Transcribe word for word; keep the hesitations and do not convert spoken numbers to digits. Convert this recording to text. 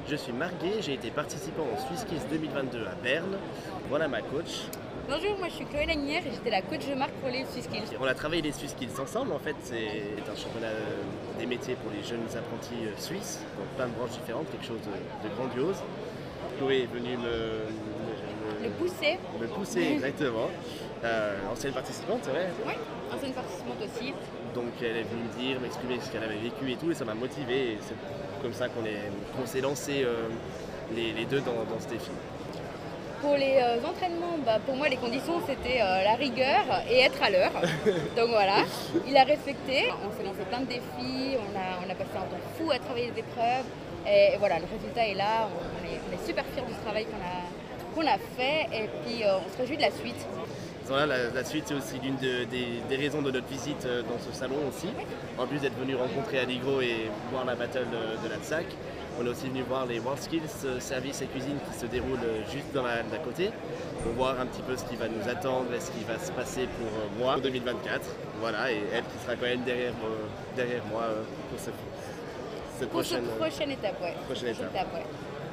Je suis Marguet, j'ai été participant au SwissSkills deux mille vingt-deux à Berne. Voilà ma coach. Bonjour, moi je suis Chloé Lanière et j'étais la coach de marque pour les SwissSkills. On a travaillé les SwissSkills ensemble, en fait c'est un championnat des métiers pour les jeunes apprentis suisses, donc plein de branches différentes, quelque chose de, de grandiose. Chloé est venue me, me, Le pousser. me pousser exactement. Euh, ancienne participante, c'est vrai. Oui, ancienne participante aussi. Donc elle est venue me dire, m'exprimer ce qu'elle avait vécu et tout, et ça m'a motivé. Et c'est comme ça qu'on qu'on s'est lancé euh, les, les deux dans, dans ce défi. Pour les euh, entraînements, bah, pour moi les conditions c'était euh, la rigueur et être à l'heure. Donc voilà, il a respecté. On s'est lancé plein de défis, on a, on a passé un temps fou à travailler les épreuves. Et, et voilà, le résultat est là, on, on, est, on est super fiers du travail qu'on a, qu'on a fait et puis euh, on se réjouit de la suite. Voilà, la, la suite c'est aussi l'une de, des, des raisons de notre visite dans ce salon aussi. En plus d'être venu rencontrer Aligro et voir la battle de, de la T S A C, on est aussi venu voir les WorldSkills services et cuisine qui se déroulent juste dans la, d'à côté pour voir un petit peu ce qui va nous attendre et ce qui va se passer pour moi en deux mille vingt-quatre. Voilà, et elle qui sera quand même derrière, euh, derrière moi euh, pour cette, cette pour prochaine, cette prochaine étape. Ouais. Prochaine étape. étape ouais.